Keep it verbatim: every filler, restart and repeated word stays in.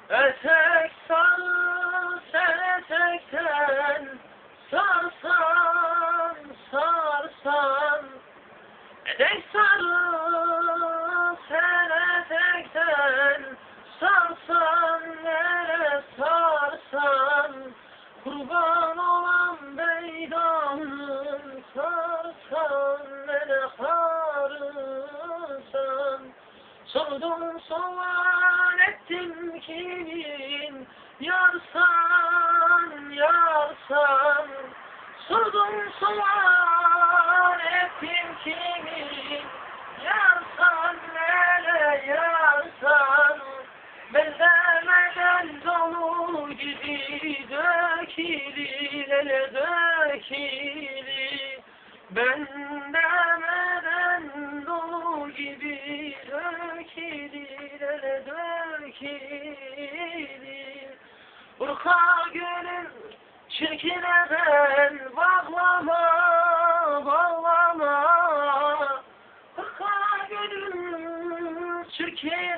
Etek sarı sen etekten sarsan sarsan. Etek sarı sen etekten sarsan nere sarsan. Kurban olan beydanın sarsan nere harsan. Sordum soğan ettim kimin yarsan yarsan. Sordum soğan ettim kimin yarsan nere yarsan. Ben demeden dolu gibi dökili lele dökili. Ben demeden dolu gibi dökili lele dökili. Burka gönül çirkine ben bağlama bağlama. Burka gönül çirkine